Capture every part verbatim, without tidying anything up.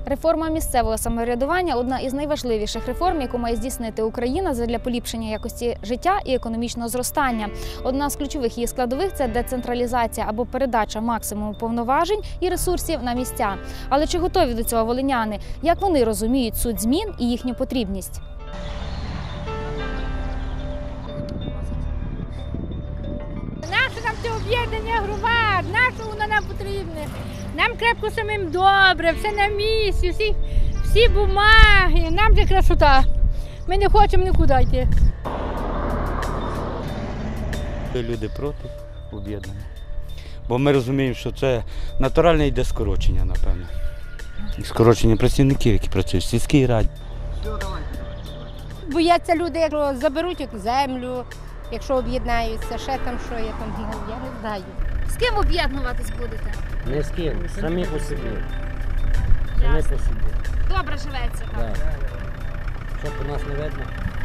Реформа місцевого самоврядування – одна із найважливіших реформ, яку має здійснити Україна задля поліпшення якості життя і економічного зростання. Одна з ключових її складових – це децентралізація або передача максимуму повноважень і ресурсів на місця. Але чи готові до цього волиняни? Як вони розуміють суть змін і їхню потрібність? Наше нам це об'єднання громад, наше воно нам потрібне. Нам крепко самим добре, все на місці, всі, всі бумаги, нам це красота. Ми не хочемо нікуди йти. Люди проти об'єднання. Бо ми розуміємо, що це натуральне йде скорочення, напевно. Скорочення працівників, які працюють в сільській раді. Бояться люди, якщо заберуть землю, якщо об'єднаються, ще там що я там, я не знаю. З ким об'єднуватись будете? Не з ким, самі по собі. Самі по собі. Добре живеться. Так. Щоб у нас не видно.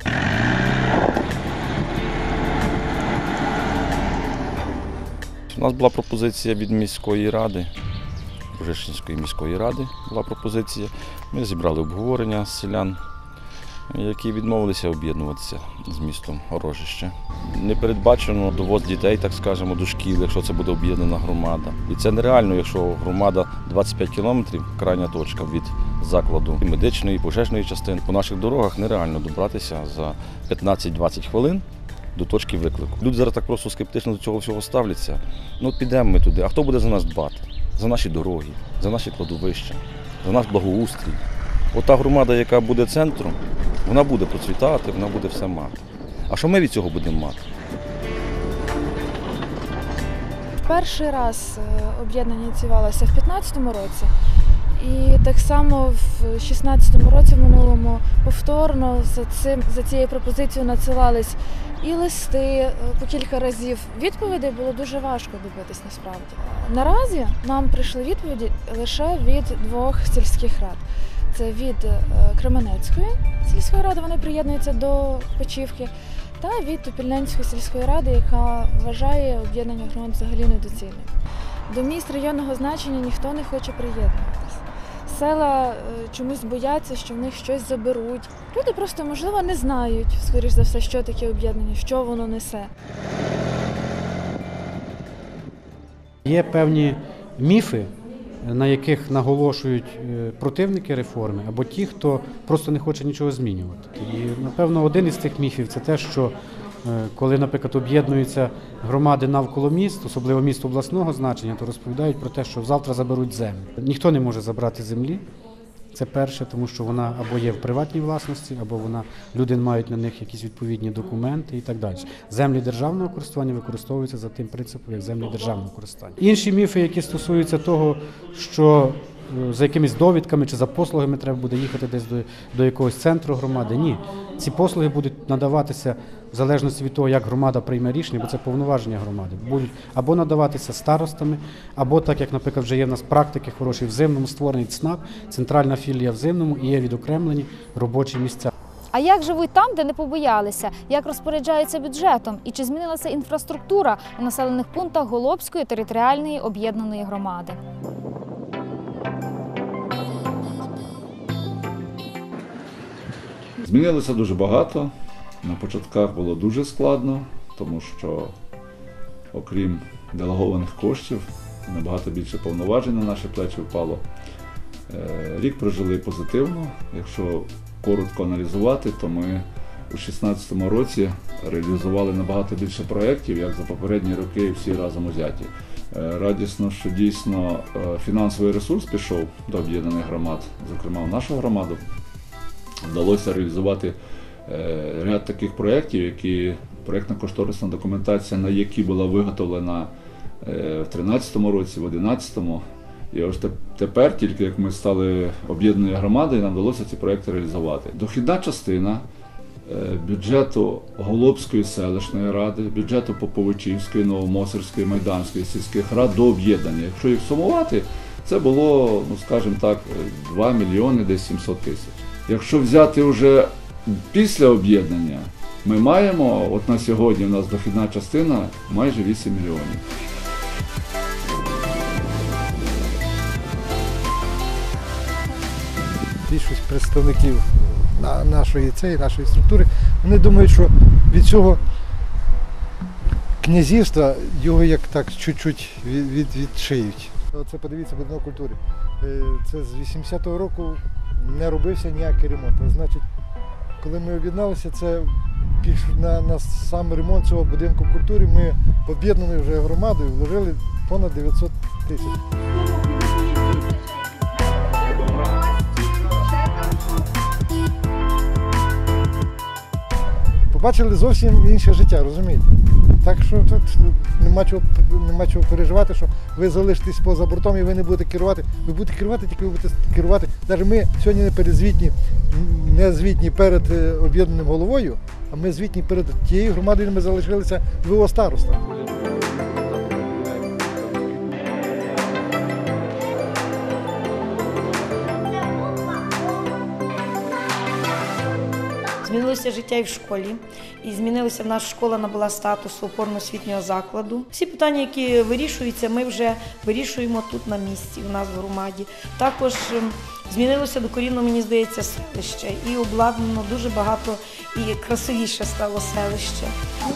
У нас була пропозиція від міської ради, Рожищенської міської ради була пропозиція. Ми зібрали обговорення з селян, які відмовилися об'єднуватися з містом Рожище. Не передбачено довоз дітей, так скажемо, до шкіл, якщо це буде об'єднана громада. І це нереально, якщо громада двадцять п'ять кілометрів, крайня точка від закладу і медичної, і пожежної частини. По наших дорогах нереально добратися за п'ятнадцять-двадцять хвилин до точки виклику. Люди зараз так просто скептично до цього всього ставляться. Ну от підемо ми туди, а хто буде за нас дбати? За наші дороги, за наші кладовища, за наш благоустрій. Ота громада, яка буде центром, вона буде процвітати, вона буде все мати. А що ми від цього будемо мати? Перший раз об'єднання ініціювалося в п'ятнадцятому році. І так само в шістнадцятому році, в минулому, повторно за, цим, за цією пропозицією надсилались і листи по кілька разів. Відповідей було дуже важко добитись насправді. Наразі нам прийшли відповіді лише від двох сільських рад. Це від Кременецької сільської ради, вони приєднуються до Печівки, та від Топільненської сільської ради, яка вважає об'єднання громад взагалі недоцільним. До міст районного значення ніхто не хоче приєднуватися. Села чомусь бояться, що в них щось заберуть. Люди просто, можливо, не знають, скоріш за все, що таке об'єднання, що воно несе. Є певні міфи, на яких наголошують противники реформи, або ті, хто просто не хоче нічого змінювати. І, напевно, один із цих міфів – це те, що коли, наприклад, об'єднуються громади навколо міст, особливо міст обласного значення, то розповідають про те, що завтра заберуть землю. Ніхто не може забрати землі, це перше, тому що вона або є в приватній власності, або вона, люди мають на них якісь відповідні документи і так далі. Землі державного користування використовуються за тим принципом, як землі державного користування. Інші міфи, які стосуються того, що за якимись довідками чи за послугами треба буде їхати десь до, до якогось центру громади. Ні. Ці послуги будуть надаватися в залежності від того, як громада прийме рішення, бо це повноваження громади. Будуть або надаватися старостами, або так, як, наприклад, вже є в нас практики хороші в Зимному, створений ЦНАП, центральна філія в Зимному, і є відокремлені робочі місця. А як живуть там, де не побоялися? Як розпоряджаються бюджетом? І чи змінилася інфраструктура у населених пунктах Голобської територіальної об'єднаної громади? Змінилося дуже багато. На початках було дуже складно, тому що, окрім делегованих коштів, набагато більше повноважень на наші плечі впало. Рік прожили позитивно. Якщо коротко аналізувати, то ми у дві тисячі шістнадцятому році реалізували набагато більше проєктів, як за попередні роки всі разом узяті. Радісно, що дійсно фінансовий ресурс пішов до об'єднаних громад, зокрема в нашу громаду. Вдалося реалізувати ряд таких проєктів, які проєктно-кошторисна документація, на які була виготовлена в дві тисячі тринадцятому році, в дві тисячі одинадцятому. І ось тепер, тільки як ми стали об'єднаною громадою, нам вдалося ці проєкти реалізувати. Дохідна частина бюджету Голобської селищної ради, бюджету Поповичівської, Новомосерської, Майданської сільських рад до об'єднання. Якщо їх сумувати, це було, ну скажімо так, два мільйони десь сімсот тисяч. Якщо взяти вже після об'єднання, ми маємо, от на сьогодні у нас дохідна частина майже вісім мільйонів. більшість представників на- нашої цієї, нашої структури, вони думають, що від цього князівства його як так чуть-чуть від, від, відшиють. Оце подивіться будинок культури. Е, Це з вісімдесятого року не робився ніякий ремонт. А значить, коли ми об'єдналися, це більш на, на сам ремонт цього будинку культури ми об'єднаною вже громадою вложили понад дев'ятсот тисяч. Побачили зовсім інше життя, розумієте? Так що тут нема чого, нема чого переживати, що ви залишитесь поза бортом і ви не будете керувати. Ви будете керувати, тільки ви будете керувати. Навіть ми сьогодні не перезвітні, не звітні перед об'єднаним головою, а ми звітні перед тією громадою, де ми залишилися в ВО староста. Змінилося життя і в школі, і змінилося в нас школа набула статусу опорно-освітнього закладу. Всі питання, які вирішуються, ми вже вирішуємо тут на місці, у нас в громаді. Також змінилося докорінно, мені здається, селище, і обладнано дуже багато, і красивіше стало селище.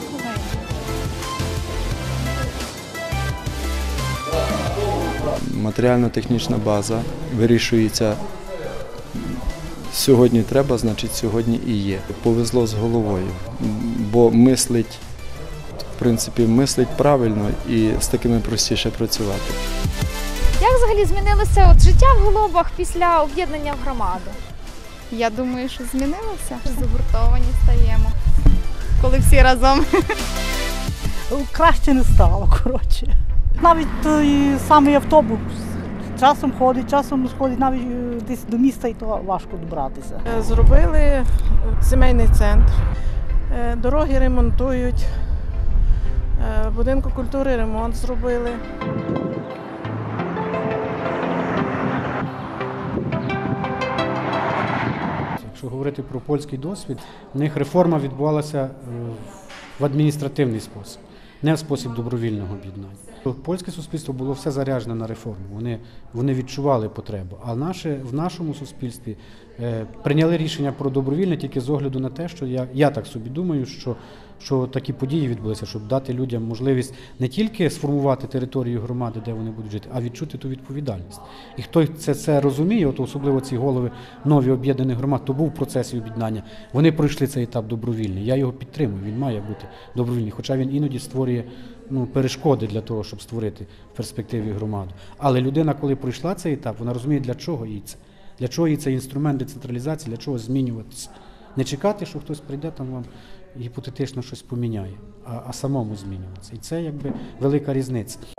Матеріально-технічна база вирішується. Сьогодні треба, значить сьогодні і є. Повезло з головою, бо мислить, в принципі, мислить правильно і з такими простіше працювати. Як взагалі змінилося от життя в Голобах після об'єднання в громаду? Я думаю, що змінилося. Загуртовані стаємо, коли всі разом. Краще не стало, коротше. Навіть той самий автобус часом ходить, часом сходить навіть десь до міста, і то важко добратися. Зробили сімейний центр, дороги ремонтують, в будинку культури ремонт зробили. Якщо говорити про польський досвід, в них реформа відбувалася в адміністративний спосіб, не в спосіб добровільного об'єднання. Польське суспільство було все заряджене на реформу, вони, вони відчували потребу. А наше, в нашому суспільстві е, прийняли рішення про добровільне тільки з огляду на те, що я, я так собі думаю, що, що такі події відбулися, щоб дати людям можливість не тільки сформувати територію громади, де вони будуть жити, а відчути ту відповідальність. І хто це, це розуміє, от особливо ці голови нові об'єднаних громад, то був в процесі об'єднання. Вони пройшли цей етап добровільний. Я його підтримую, він має бути добровільний, хоча він іноді створює ну, перешкоди для того, щоб створити в перспективі громаду. Але людина, коли пройшла цей етап, вона розуміє, для чого їй це. Для чого їй це інструмент децентралізації, для чого змінюватися. Не чекати, що хтось прийде там вам гіпотетично щось поміняє, а, а самому змінюватися. І це якби велика різниця.